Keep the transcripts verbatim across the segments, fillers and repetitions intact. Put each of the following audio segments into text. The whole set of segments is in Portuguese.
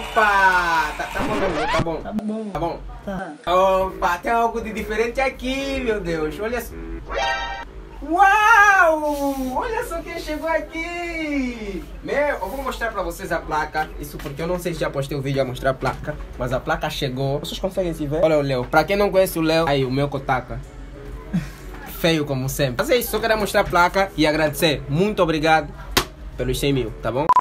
Opa! Tá, tá bom, meu, tá bom. Tá bom. Tá bom. Tá. Opa, tem algo de diferente aqui, meu Deus. Olha só. Uau! Olha só quem chegou aqui! Meu, eu vou mostrar pra vocês a placa. Isso porque eu não sei se já postei o vídeo a mostrar a placa. Mas a placa chegou. Vocês conseguem se ver? Olha o Léo. Pra quem não conhece o Léo, aí o meu Kotaka. Feio como sempre. Mas é isso, só quero mostrar a placa e agradecer. Muito obrigado pelos cem mil, tá bom?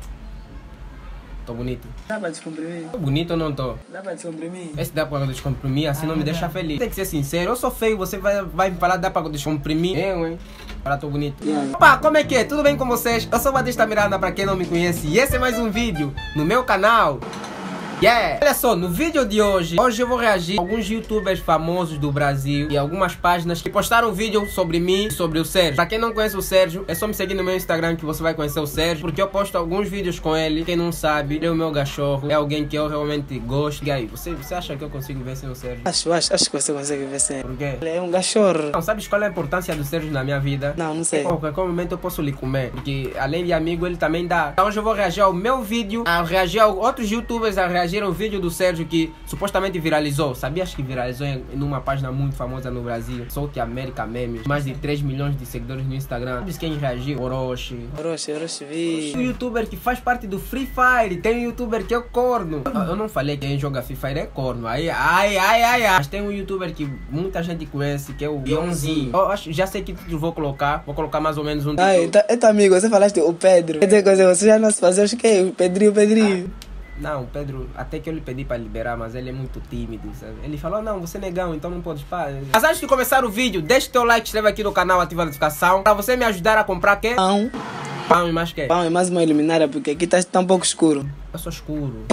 Tô bonito. Dá pra descomprimir? Tô bonito ou não tô? Dá pra descomprimir? Esse dá pra descomprimir, assim Ah, não me dá. deixa feliz. Tem que ser sincero, eu sou feio, você vai, vai me falar dá pra descomprimir? Eu, hein? Agora tô bonito. Yeah. Opa, como é que é? Tudo bem com vocês? Eu sou o Batista Miranda, pra quem não me conhece, e esse é mais um vídeo no meu canal. Yeah! Olha só, no vídeo de hoje, hoje eu vou reagir a alguns youtubers famosos do Brasil e algumas páginas que postaram um vídeo sobre mim e sobre o Sérgio. Pra quem não conhece o Sérgio, é só me seguir no meu Instagram que você vai conhecer o Sérgio, porque eu posto alguns vídeos com ele. Quem não sabe, ele é o meu cachorro, é alguém que eu realmente gosto. E aí, você, você acha que eu consigo ver sem o Sérgio? Acho, acho, acho que você consegue ver sem. Por quê? Ele é um cachorro. Não, sabes qual é a importância do Sérgio na minha vida? Não, não sei. Em qualquer momento eu posso lhe comer, porque além de amigo ele também dá. Então hoje eu vou reagir ao meu vídeo, a reagir a outros youtubers a reagir ao vídeo do Sérgio que supostamente viralizou. Sabias que viralizou em, em uma página muito famosa no Brasil? South America Memes. Mais de três milhões de seguidores no Instagram. Sabes quem reagiu? Orochi. Orochi, Orochi, vi. Um youtuber que faz parte do Free Fire. Tem um youtuber que é o corno. Eu, eu não falei que quem joga Free Fire é corno. Aí, ai, ai, ai, ai. Mas tem um youtuber que muita gente conhece, que é o Guionzinho. Eu acho, já sei que título vou colocar. Vou colocar mais ou menos um título. Ai, tá, é teu amigo, você falaste o Pedro. Quer dizer, coisa, você já não se fazia, acho que é o Pedrinho, o Pedrinho. Ah. Não, o Pedro, até que eu lhe pedi para liberar, mas ele é muito tímido, sabe? Ele falou, não, você é negão, então não pode parar. Mas antes de começar o vídeo, deixa o teu like, inscreve aqui no canal, ativa a notificação. Pra você me ajudar a comprar quê? Pão. Pão e mais quê? Pão é mais uma iluminária, porque aqui tá, tá um pouco escuro. Eu sou escuro.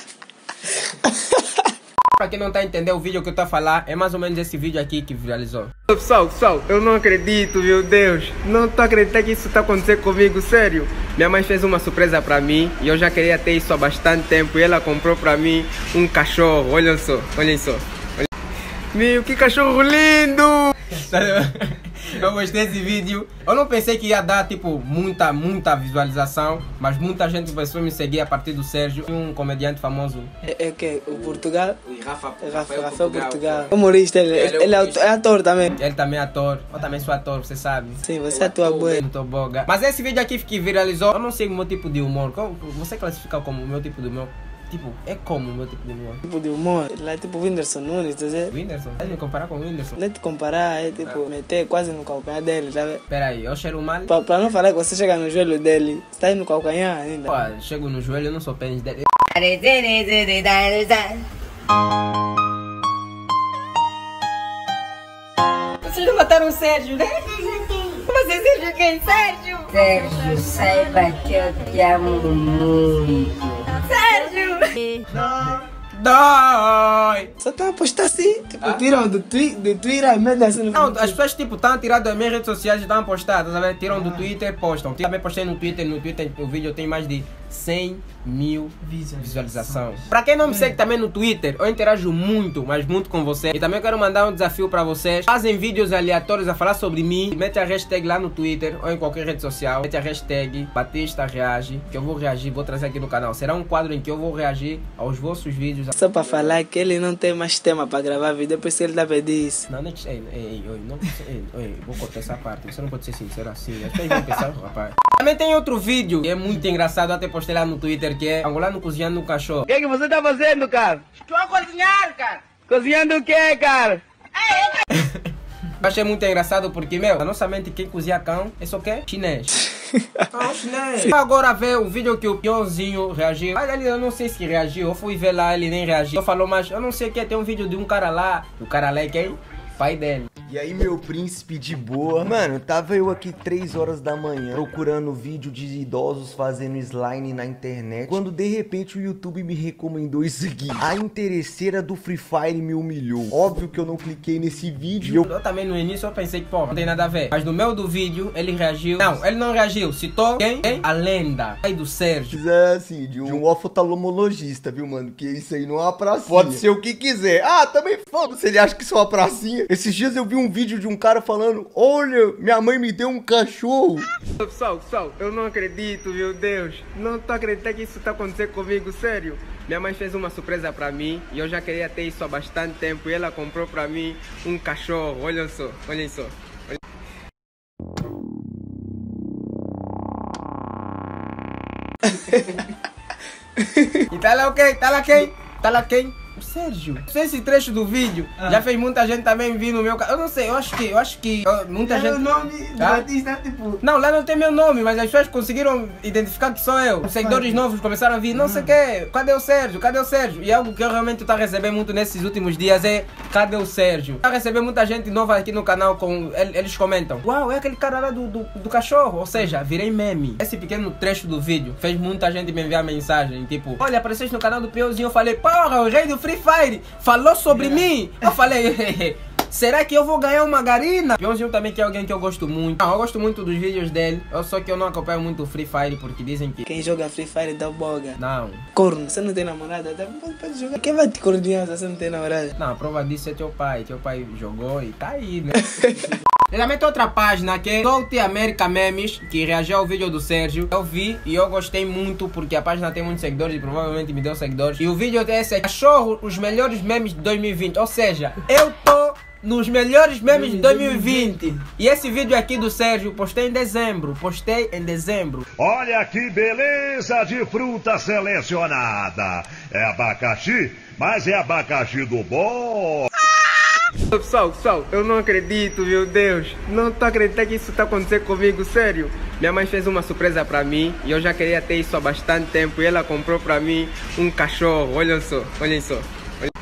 Pra quem não tá entendendo o vídeo que eu tô a falar, é mais ou menos esse vídeo aqui que viralizou. Pessoal, pessoal, eu não acredito, meu Deus. Não tô acreditando que isso tá acontecendo comigo, sério. Minha mãe fez uma surpresa pra mim e eu já queria ter isso há bastante tempo. E ela comprou pra mim um cachorro, olha só, olhem só. Olha. Meu, que cachorro lindo! Eu gostei desse vídeo. Eu não pensei que ia dar, tipo, muita, muita visualização. Mas muita gente começou a me seguir a partir do Sérgio. Um comediante famoso. É, é que o Portugal. Rafa, É Rafa, Rafael Rafael Portugal. Portugal. Humorista, ele, Ele é ele é, humorista. autor, é ator também. Ele também é ator. Eu também sou ator, você sabe. Sim, você atua bué. Muito boga. Mas esse vídeo aqui que viralizou, eu não sei o meu tipo de humor. Como você classifica como o meu tipo de humor? Tipo, é como o meu tipo de humor? Tipo de humor. Ele é tipo Whindersson Nunes, tá vendo? Whindersson? Vai me comparar com o Whindersson? Nem te comparar, é tipo meter quase no calcanhar dele, tá vendo? Pera aí, eu cheiro mal? Pra, pra não falar que você chega no joelho dele, você tá aí no calcanhar ainda. Pô, chego no joelho, eu não sou pênis dele. Vocês não mataram o Sérgio, né? Você Sérgio quem? Sérgio? Sérgio, saiba que eu te amo muito. Sérgio! Dói! Só tá a postar assim, tipo, tiram do, twi do Twitter, mete assim no Não, as pessoas tipo estão tirando das minhas redes sociais e estão a postar, tá sabendo? Tiram do Twitter e postam. Também postei no Twitter, no Twitter o vídeo tem mais de cem mil visualizações. Pra quem não me segue também no Twitter, eu interajo muito, mas muito com vocês. E também eu quero mandar um desafio pra vocês. Fazem vídeos aleatórios a falar sobre mim. Mete a hashtag lá no Twitter ou em qualquer rede social. Mete a hashtag Batista Reage, que eu vou reagir, vou trazer aqui no canal. Será um quadro em que eu vou reagir aos vossos vídeos. Só pra falar que ele não tem mais tema pra gravar vídeo, depois que ele dá pedir isso. Não, não, ei, ei, ei, não, ei, ei, vou cortar essa parte. Você não pode ser sincero assim. As pessoas vão pensar, rapaz. Também tem outro vídeo que é muito engraçado, até postei lá no Twitter, que é angolano cozinhando no cachorro. O que, que você tá fazendo, cara? Estou a cozinhar, cara. Cozinhando o que, cara? Eu achei muito engraçado porque, meu, na nossa mente quem cozinha cão é só o quê? Chinês. Ah, chinês. Agora vê o vídeo que o Pionzinho reagiu. Mas ele, eu não sei se reagiu, eu fui ver lá, ele nem reagiu. Eu falou, mas eu não sei o que, tem um vídeo de um cara lá. O cara lá é quem? Pai dele. E aí, meu príncipe de boa? Mano, tava eu aqui três horas da manhã procurando vídeo de idosos fazendo slime na internet, quando de repente o YouTube me recomendou isso aqui. A interesseira do Free Fire me humilhou. Óbvio que eu não cliquei nesse vídeo. Eu, eu também no início eu pensei que, porra, não tem nada a ver. Mas no meio do vídeo ele reagiu. Não, ele não reagiu. Citou quem? Quem? A lenda. Pai do Sérgio. É assim, de um, de um oftalmologista, viu, mano? Que isso aí não é uma pracinha. Pode ser o que quiser. Ah, também foda-se, ele acha que isso é uma pracinha. Esses dias eu vi um um vídeo de um cara falando: olha, minha mãe me deu um cachorro. Pessoal, pessoal, eu não acredito, meu Deus. Não tô acreditando que isso tá acontecendo comigo, sério. Minha mãe fez uma surpresa pra mim e eu já queria ter isso há bastante tempo. E ela comprou pra mim um cachorro. Olha só, olhem só. Olha. E tá lá ok? Tá lá quem? Tá lá quem? O Sérgio. Esse trecho do vídeo ah. já fez muita gente também vir no meu canal. Eu não sei, eu acho que, eu acho que uh, muita é gente... o nome do ah? artista, tipo... Não, lá não tem meu nome, mas as pessoas conseguiram identificar que sou eu. Os seguidores novos começaram a vir, não sei o quê, cadê o Sérgio, cadê o Sérgio? E algo que eu realmente estou a receber muito nesses últimos dias é, cadê o Sérgio? Estou a receber muita gente nova aqui no canal, com eles comentam, uau, é aquele cara lá do, do, do cachorro. Ou seja, virei meme. Esse pequeno trecho do vídeo fez muita gente me enviar mensagem, tipo, olha, apareceste no canal do Piozinho. Eu falei, porra, o rei do Free Fire falou sobre yeah. mim. Eu falei, será que eu vou ganhar uma garina? Pionzinho também, que é alguém que eu gosto muito. Não, eu gosto muito dos vídeos dele. Eu só que eu não acompanho muito o Free Fire, porque dizem que... Quem joga Free Fire dá boga. Não. Corno, você não tem namorada? Pode, pode jogar. Quem vai te cornear se você não tem namorada? Não, a prova disso é teu pai. Teu pai jogou e tá aí, né? Eu também tenho outra página que é South America Memes, que reagiu ao vídeo do Sérgio. Eu vi e eu gostei muito, porque a página tem muitos seguidores e provavelmente me deu seguidores. E o vídeo desse é Cachorro, os melhores memes de dois mil e vinte. Ou seja, eu tô nos melhores memes de dois mil e vinte. E esse vídeo aqui do Sérgio postei em dezembro. Postei em dezembro. Olha que beleza de fruta selecionada. É abacaxi, mas é abacaxi do bom. Pessoal, pessoal, eu não acredito, meu Deus. Não tô acreditando que isso tá acontecendo comigo, sério. Minha mãe fez uma surpresa pra mim e eu já queria ter isso há bastante tempo. E ela comprou pra mim um cachorro. Olhem só, olhem só. Olhem.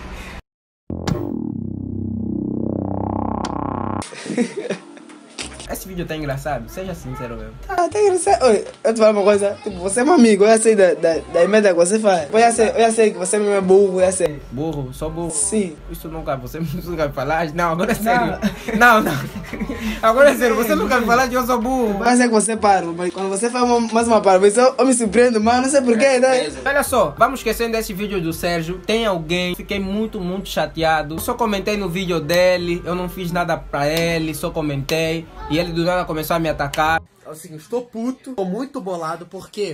Esse vídeo tá engraçado, seja sincero mesmo. Ah, tá engraçado. Oi, eu te falo uma coisa. Tipo, você é meu amigo, eu já sei da, da, da emenda que você faz. Eu já sei, eu já sei que você mesmo é burro, eu já sei. Burro? Sou burro? Sim. Isso nunca, você nunca me falaste? Não, agora é sério. Não, não. Agora é sério, você nunca me falaste que eu sou burro. Mas é que você para, mas quando você faz uma, mais uma para, eu, eu me surpreendo, mas não sei porquê, né? Olha só, vamos esquecendo desse vídeo do Sérgio. Tem alguém, fiquei muito, muito chateado. Eu só comentei no vídeo dele, eu não fiz nada pra ele, só comentei. E ele do nada começou a me atacar. É o seguinte, tô puto, tô muito bolado, porque...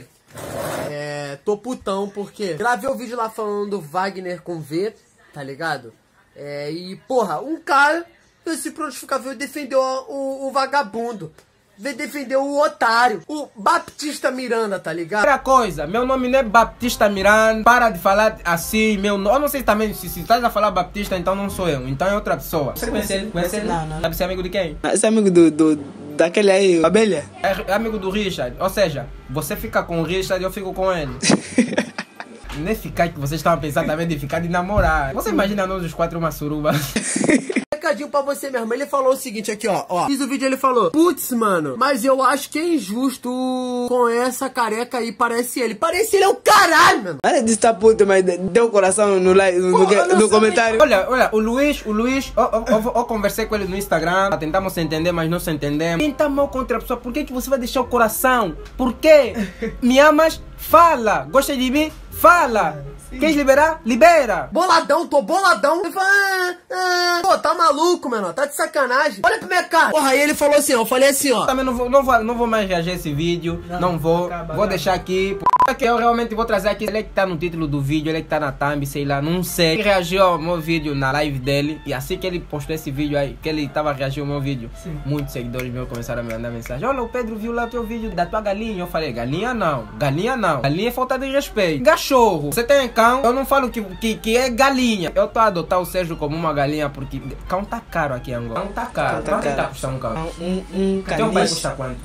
É... Tô putão, porque... Gravei o vídeo lá falando do Wagner com V, tá ligado? É, e, porra, um cara... Esse prontificado veio defender o, o, o vagabundo. Veio defender o otário. O Baptista Miranda, tá ligado? Outra coisa, meu nome não é Baptista Miranda. Para de falar assim, meu nome. Eu não sei também, se, se estás a falar Baptista, então não sou eu. Então é outra pessoa. Você conhece ele? Conhece ele? Não, não. Sabe ser amigo de quem? Esse é amigo do, do, daquele aí, o Abelha. É amigo do Richard. Ou seja, você fica com o Richard e eu fico com ele. Não é ficar que vocês estavam pensando também de ficar de namorar. Você imagina nós os quatro uma suruba. Recadinho pra você mesmo. Ele falou o seguinte aqui, ó, ó. Fiz o vídeo, ele falou: putz, mano, mas eu acho que é injusto com essa careca aí, parece ele. Parece ele é o caralho, mano. Olha de estar puto, mas deu coração no, like, no, no, no, no comentário. Olha, olha, o Luiz, o Luiz, eu, eu, eu, eu conversei com ele no Instagram. Tentamos se entender, mas não se entendemos. Quem tá mal contra a pessoa, por que, que você vai deixar o coração? Por quê? Me amas? Fala. Gosta de mim? Fala. Sim. Quer liberar? Libera! Boladão, tô boladão. Ele fala, ah, ah. Pô, tá maluco, mano? Tá de sacanagem. Olha pra minha cara. Porra, aí ele falou assim, ó. Eu falei assim, ó. Também não vou, não vou, não vou mais reagir a esse vídeo. Não, não vou. Acaba, vou deixar aqui. Que eu realmente vou trazer aqui. Ele é que tá no título do vídeo, ele é que tá na thumb, sei lá, não sei. Ele reagiu ao meu vídeo na live dele. E assim que ele postou esse vídeo aí, que ele tava reagindo ao meu vídeo, sim, muitos seguidores meus começaram a me mandar mensagem. Olha, o Pedro viu lá o teu vídeo da tua galinha. Eu falei, galinha não. Galinha não. Galinha é falta de respeito. Cachorro. Você tem cão? Eu não falo que, que, que é galinha. Eu tô a adotar o Sérgio como uma galinha porque cão tá caro aqui em Angola. Cão tá caro. Quanto tá, tá custando um cão? Um, um caniche. Teu pai custa quanto?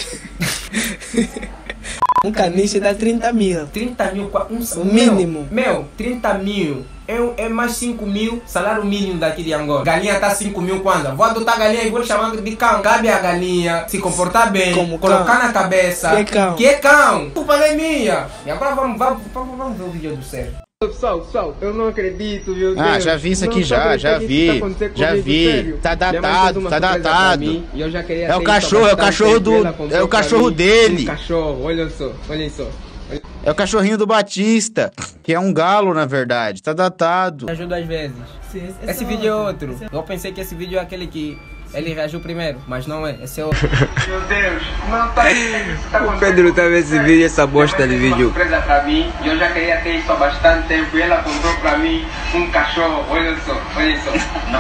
Um caniche dá trinta mil. trinta mil? Um, o mínimo. Meu, meu trinta mil. É, é mais cinco mil, salário mínimo daqui de Angola. Galinha tá cinco mil quando? Vou adotar a galinha e vou chamar de cão. Cabe a galinha se comportar bem, como colocar cão na cabeça. Que é cão? Que é cão? Culpa não é minha. E agora vamos, vamos, vamos, vamos ver o vídeo do Sérgio. Pessoal, pessoal, eu não acredito, meu Deus. Ah, já vi isso aqui, não já, já vi, tá já vi, sério. Tá datado, tá datado. E eu já queria é o cachorro, é o cachorro do, é o cachorro dele. Um cachorro, olha só, olha só. É o cachorrinho do Batista, que é um galo, na verdade, tá datado. Me ajuda às vezes. Sim, esse esse, esse vídeo é outro. Eu pensei que esse vídeo é aquele que Ele reagiu primeiro, mas não é, esse é outro. Meu Deus, não tá. O Pedro tá vendo esse vídeo, essa bosta de vídeo. Uma surpresa pra mim, e eu já queria ter isso há bastante tempo. E ela comprou pra mim um cachorro, olha só, olha só.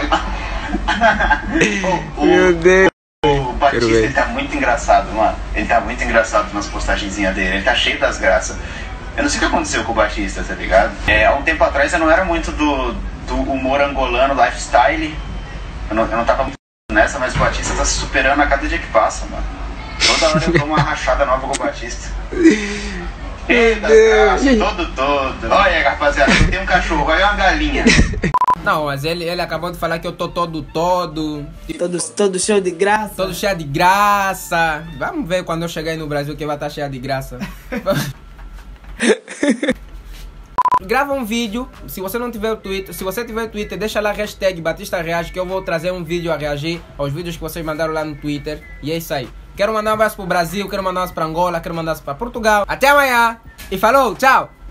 Meu Deus. O Batista, ele tá muito engraçado, mano. Ele tá muito engraçado nas postagenzinhas dele. Ele tá cheio das graças. Eu não sei o que aconteceu com o Batista, tá ligado? É, há um tempo atrás eu não era muito do, do humor angolano, lifestyle. Eu não, eu não tava muito nessa, mas o Batista tá se superando a cada dia que passa, mano. Toda hora eu dou uma rachada nova com o Batista. Eita, graça, todo, todo. Olha, rapaziada, eu tenho um cachorro, olha uma galinha. Não, mas ele, ele acabou de falar que eu tô todo, todo... Todo, todo cheio de graça. Todo cheio de graça. Vamos ver quando eu chegar aí no Brasil que vai estar cheio de graça. Grava um vídeo, se você não tiver o Twitter, se você tiver o Twitter, deixa lá a hashtag Batista Reage, que eu vou trazer um vídeo a reagir aos vídeos que vocês mandaram lá no Twitter. E é isso aí. Quero mandar um abraço pro Brasil, quero mandar um abraço pra Angola, quero mandar um abraço pra Portugal. Até amanhã e falou, tchau!